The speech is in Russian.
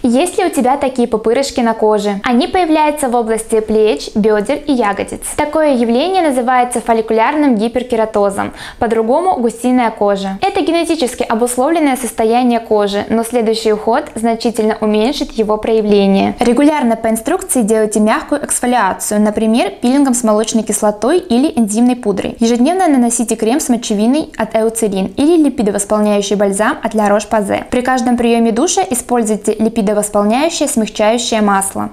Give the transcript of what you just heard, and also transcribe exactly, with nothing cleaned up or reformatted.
Есть ли у тебя такие пупырышки на коже? Они появляются в области плеч, бедер и ягодиц. Такое явление называется фолликулярным гиперкератозом, по-другому гусиная кожа. Это генетически обусловленное состояние кожи, но следующий уход значительно уменьшит его проявление. Регулярно по инструкции делайте мягкую эксфолиацию, например, пилингом с молочной кислотой или энзимной пудрой. Ежедневно наносите крем с мочевиной от Эуцерин или липидовосполняющий бальзам от Ла Рош-Позе. При каждом приеме душа используйте липидовосполняющее смягчающее масло.